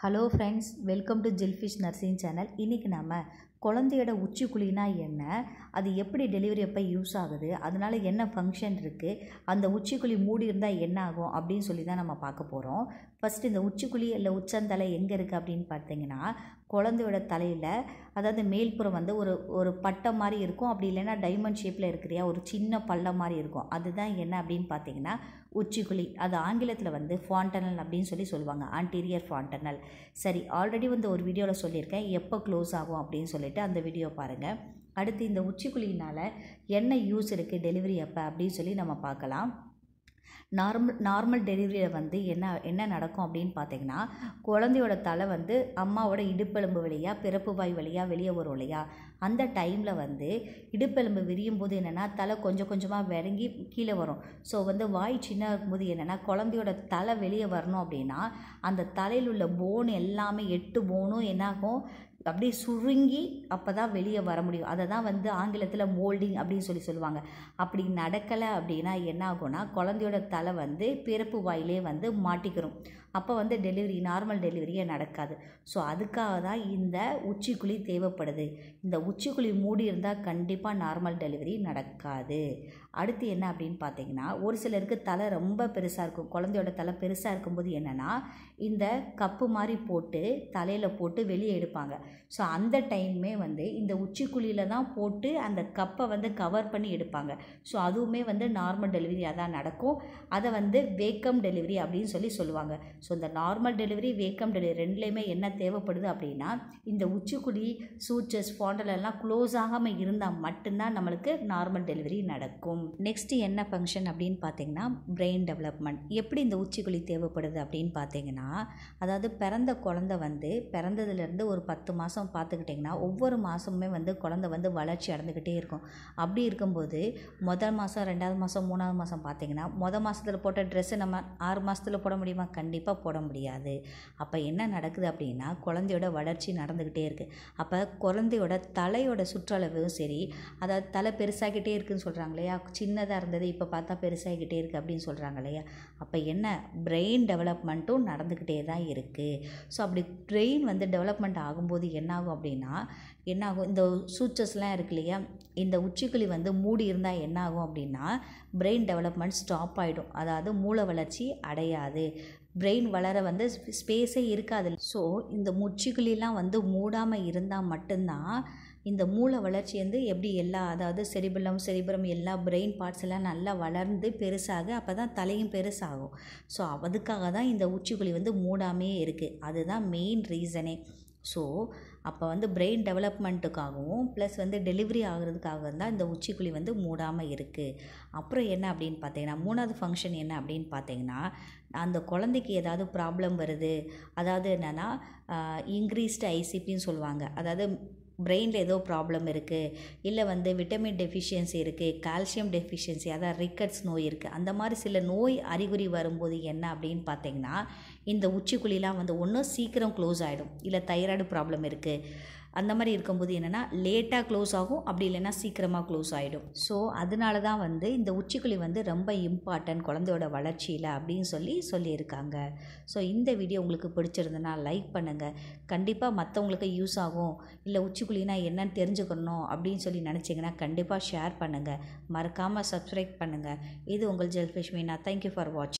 Hello friends, welcome to jellyfish nursing channel. இன்றைக்கி நம்ம குழந்தையோட உச்சிக்குழினா என்ன, அது எப்படி டெலிவரி அப்போ யூஸ் ஆகுது, அதனால் என்ன ஃபங்க்ஷன் இருக்குது, அந்த உச்சிக்குழி மூடி இருந்தால் என்ன ஆகும் அப்படின்னு சொல்லி தான் நம்ம பார்க்க போகிறோம். ஃபஸ்ட்டு இந்த உச்சிக்குழி இல்லை உச்சந்தலை எங்கே இருக்குது அப்படின்னு பார்த்தீங்கன்னா, குழந்தையோட தலையில், அதாவது மேல்புறம் வந்து ஒரு பட்டை மாதிரி இருக்கும், அப்படி இல்லைன்னா டைமண்ட் ஷேப்பில் இருக்கிறியா ஒரு சின்ன பள்ளம் மாதிரி இருக்கும். அதுதான் என்ன அப்படின்னு பார்த்தீங்கன்னா உச்சிக்குழி. அது ஆங்கிலத்தில் வந்து ஃபாண்டனல் அப்படின்னு சொல்லி சொல்லுவாங்க, ஆன்டீரியர் ஃபாண்டனல். சரி, ஆல்ரெடி வந்து ஒரு வீடியோவில் சொல்லியிருக்கேன் எப்போ க்ளோஸ் ஆகும் அப்படின்னு சொல்லிட்டு, அந்த வீடியோ பாருங்கள். அடுத்து இந்த உச்சிக்குழியினால் என்ன யூஸ் இருக்குது டெலிவரி அப்போ அப்படின்னு சொல்லி நம்ம பார்க்கலாம். நார்மல் டெலிவரியில் வந்து என்ன நடக்கும் அப்படின்னு பார்த்தீங்கன்னா, குழந்தையோட தலை வந்து அம்மாவோட இடுப்பெலும்பு வழியாக பிறப்பு வாய் வழியாக வெளியே வரும் இல்லையா, அந்த டைமில் வந்து இடுப்பெலும்பு விரியும் போது என்னென்னா தலை கொஞ்சம் கொஞ்சமாக விளங்கி கீழே வரும். ஸோ வந்து வாய் சின்ன இருக்கும்போது என்னென்னா குழந்தையோட தலை வெளியே வரணும் அப்படின்னா அந்த தலையில் உள்ள போன் எல்லாமே 8 போனும் என்னாகும், அப்படியே சுருங்கி அப்போ தான் வெளியே வர முடியும். அதை தான் வந்து ஆங்கிலத்தில் மோல்டிங் அப்படின்னு சொல்லுவாங்க. அப்படி நடக்கலை அப்படின்னா என்ன ஆகும்னா குழந்தையோட தலை வந்து பிறப்பு வாயிலே வந்து மாட்டிக்கிறோம். அப்போ வந்து நார்மல் டெலிவரியே நடக்காது. ஸோ அதுக்காக தான் இந்த உச்சிக்குழி தேவைப்படுது. இந்த உச்சிக்குழி மூடி இருந்தால் கண்டிப்பாக நார்மல் டெலிவரி நடக்காது. அடுத்து என்ன அப்படின்னு பார்த்தீங்கன்னா, ஒரு சிலருக்கு தலை ரொம்ப பெருசாக இருக்கும். குழந்தையோட தலை பெருசாக இருக்கும்போது என்னென்னா இந்த கப்பு மாதிரி போட்டு தலையில் போட்டு வெளியே எடுப்பாங்க. ஸோ அந்த டைமே வந்து இந்த உச்சிக்குழியில் தான் போட்டு அந்த கப்பை வந்து கவர் பண்ணி எடுப்பாங்க. ஸோ அதுவுமே வந்து நார்மல் டெலிவரியாக தான் நடக்கும். அதை வந்து வேக்கம் டெலிவரி அப்படின்னு சொல்லுவாங்க. ஸோ இந்த நார்மல் டெலிவரி, வேக்கம் டெலிவரி ரெண்டுலேயுமே என்ன தேவைப்படுது அப்படின்னா, இந்த உச்சிக்குழி, சூச்சஸ், ஸ்பாண்டலெல்லாம் க்ளோஸ் ஆகாமல் இருந்தால் மட்டும்தான் நம்மளுக்கு நார்மல் டெலிவரி நடக்கும். நெக்ஸ்ட்டு என்ன ஃபங்க்ஷன் அப்படின்னு பார்த்தீங்கன்னா, பிரெயின் டெவலப்மெண்ட். எப்படி இந்த உச்சிக்குழி தேவைப்படுது அப்படின்னு பார்த்தீங்கன்னா, அதாவது பிறந்த குழந்தை வந்து பிறந்ததுலேருந்து ஒரு 10 மாதம் பார்த்துக்கிட்டிங்கன்னா ஒவ்வொரு மாதமுமே வந்து குழந்தை வந்து வளர்ச்சி அடைந்துக்கிட்டே இருக்கும். அப்படி இருக்கும்போது முதல் மாதம், 2வது மாதம், 3வது மாதம் பார்த்தீங்கன்னா மாதத்தில் போட்ட ட்ரெஸ்ஸு நம்ம 6 மாதத்தில் போட முடியுமா? கண்டிப்பாக போட முடியாது. அப்போ என்ன நடக்குது அப்படின்னா குழந்தையோட வளர்ச்சி நடந்துக்கிட்டே இருக்குது. அப்போ குழந்தையோட தலையோட சுற்றளவும் சரி, அதாவது தலை பெருசாகிட்டே இருக்குதுன்னு சொல்கிறாங்க இல்லையா, சின்னதாக இருந்தது இப்போ பார்த்தா பெருசாகிக்கிட்டே இருக்குது அப்படின்னு சொல்கிறாங்க இல்லையா. அப்போ என்ன, பிரெயின் டெவலப்மெண்ட்டும் நடந்துக்கிட்டே தான் இருக்குது. ஸோ அப்படி பிரெயின் வந்து டெவலப்மெண்ட் ஆகும்போது என்னாகும் அப்படின்னா, என்னாகும், இந்த சூச்சஸ்லாம் இருக்கு இல்லையா, இந்த உச்சிக்குழி வந்து மூடி இருந்தால் என்னாகும் அப்படின்னா பிரெயின் டெவலப்மெண்ட் ஸ்டாப் ஆகிடும். அதாவது மூளை வளர்ச்சி அடையாது, பிரெயின் வளர வந்து ஸ்பேஸே இருக்காது. ஸோ இந்த உச்சிக்குழிலாம் வந்து மூடாமல் இருந்தால் மட்டும்தான் இந்த மூளை வளர்ச்சி வந்து எப்படி அதாவது செரிபரம் எல்லா பிரெயின் பார்ட்ஸ் எல்லாம் நல்லா வளர்ந்து பெருசாக, அப்போ தான் தலையும் பெருசாகும். ஸோ அதுக்காக தான் இந்த உச்சிக்குழி வந்து மூடாமே இருக்குது. அதுதான் மெயின் ரீசனே. ஸோ அப்போ வந்து பிரெயின் டெவலப்மெண்ட்டுக்காகவும் ப்ளஸ் வந்து டெலிவரி ஆகிறதுக்காக தான் இந்த உச்சிக்குழி வந்து மூடாமல் இருக்குது. அப்புறம் என்ன அப்படின்னு பார்த்தீங்கன்னா, 3வது ஃபங்க்ஷன் என்ன அப்படின்னு பார்த்தீங்கன்னா, அந்த குழந்தைக்கு ஏதாவது ப்ராப்ளம் வருது, அதாவது என்னென்னா இன்க்ரீஸ்டு ஐசிபின்னு சொல்லுவாங்க. அதாவது பிரெயினில் ஏதோ ப்ராப்ளம் இருக்குது, இல்லை வந்து விட்டமின் டெஃபிஷியன்சி இருக்குது, கால்சியம் டெஃபிஷியன்சி, அதாவது ரிக்கட்ஸ் நோய் இருக்குது. அந்த மாதிரி சில நோய் அறிகுறி வரும்போது என்ன அப்படின்னு பார்த்தீங்கன்னா, இந்த உச்சிக்குழிலாம் வந்து ஒன்று சீக்கிரம் க்ளோஸ் ஆகிடும், இல்லை தைராய்டு ப்ராப்ளம் இருக்குது, அந்த மாதிரி இருக்கும்போது என்னென்னா லேட்டாக க்ளோஸ் ஆகும், அப்படி இல்லைன்னா சீக்கிரமாக க்ளோஸ் ஆகிடும். ஸோ அதனால தான் வந்து இந்த உச்சிக்குழி வந்து ரொம்ப இம்பார்ட்டன்ட் குழந்தையோட வளர்ச்சியில் அப்படின்னு சொல்லியிருக்காங்க. ஸோ இந்த வீடியோ உங்களுக்கு பிடிச்சிருந்ததுன்னா லைக் பண்ணுங்கள். கண்டிப்பாக மற்றவங்களுக்கு யூஸ் ஆகும், இல்லை உச்சிக்குழினா என்னன்னு தெரிஞ்சுக்கணும் அப்படின்னு சொல்லி நினச்சிங்கன்னா கண்டிப்பாக ஷேர் பண்ணுங்கள். மறக்காமல் சப்ஸ்கிரைப் பண்ணுங்கள். இது உங்கள் ஜெல்ஃபிஷ் மீனா. தேங்க்யூ ஃபார் வாட்சிங்.